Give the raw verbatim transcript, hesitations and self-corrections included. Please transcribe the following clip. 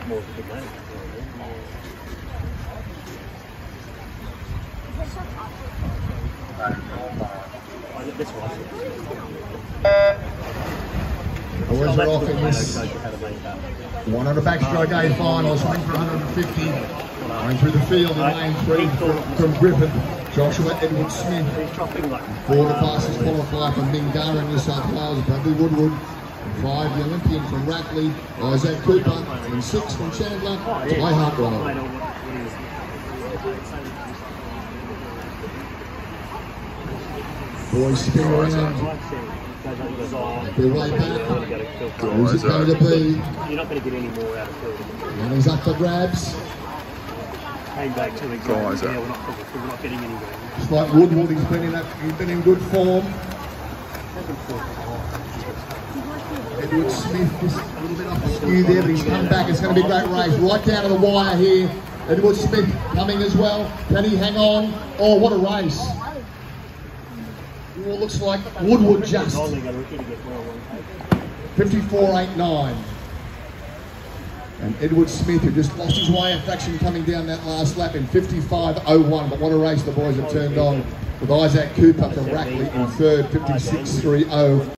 more of a good name. I this one. The boys are off in this one hundred backstroke A finals, running for one hundred fifty. Going through the field in lane three from, from Griffin, Joshua Edward Smith. Four the passes qualify from Mingara in New South Wales, Bradley Woodward. And five the Olympian from Rackley, Isaac Cooper. And six from Chandler, Ty Hartwell. Boys spin around. Make their way back. Who's it going to be? You're not going to get any more out of field. And he's up for grabs. Came back to exactly. Yeah, we're not, we're not getting anywhere. It's like Woodward, he's been in that, he's been in good form. Edward Smith is a little bit off the skew there, but he's come back. It's going to be a great race. Right down to the wire here. Edward Smith coming as well. Can he hang on? Oh, what a race. Well, looks like Woodward just fifty-four eight nine. And Edward Smith, who just lost his way a fraction coming down that last lap in fifty-five oh one. But what a race the boys have turned on with Isaac Cooper from Rackley in third, fifty-six three oh.